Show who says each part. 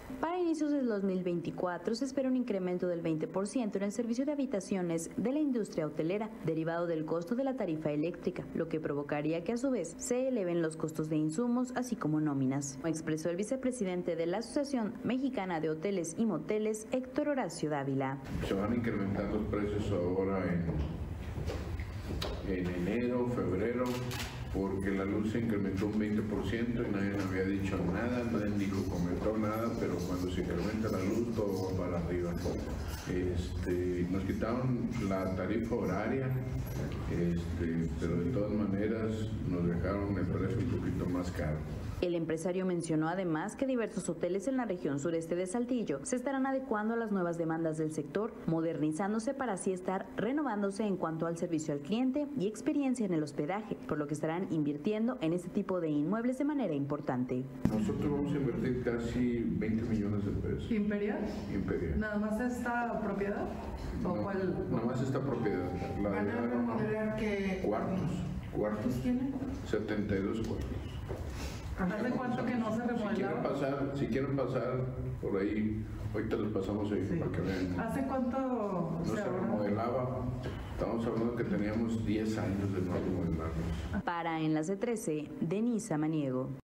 Speaker 1: Para inicios del 2024 se espera un incremento del 20% en el servicio de habitaciones de la industria hotelera, derivado del costo de la tarifa eléctrica, lo que provocaría que a su vez se eleven los costos de insumos, así como nóminas. Como expresó el vicepresidente de la Asociación Mexicana de Hoteles y Moteles, Héctor Horacio Dávila.
Speaker 2: Se van a incrementar los precios ahora en enero, febrero, porque la luz se incrementó un 20% y nadie había dicho nada, nadie comentó nada, pero cuando se incrementa la luz todo va para arriba. Nos quitaron la tarifa horaria, pero de todas maneras nos dejaron el precio un poquito más caro.
Speaker 1: El empresario mencionó además que diversos hoteles en la región sureste de Saltillo se estarán adecuando a las nuevas demandas del sector, modernizándose para así estar renovándose en cuanto al servicio al cliente y experiencia en el hospedaje, por lo que estarán invirtiendo en este tipo de inmuebles de manera importante.
Speaker 2: Nosotros vamos a invertir casi 20 millones de pesos.
Speaker 3: ¿Imperial?
Speaker 2: Imperial.
Speaker 3: ¿Nada más esta propiedad? ¿O
Speaker 2: no,
Speaker 3: cuál?
Speaker 2: Nada más esta propiedad.
Speaker 3: ¿Van a remodelar qué?
Speaker 2: Cuartos.
Speaker 3: Tiene?
Speaker 2: 72 cuartos.
Speaker 3: ¿Hace cuánto que no se remodelaba?
Speaker 2: Si quieren pasar por ahí, ahorita les pasamos ahí para que vean.
Speaker 3: ¿Hace cuánto
Speaker 2: no se remodelaba? Estamos hablando que teníamos 10 años de no remodelarnos.
Speaker 1: Para Enlace 13, Denisa Maniego.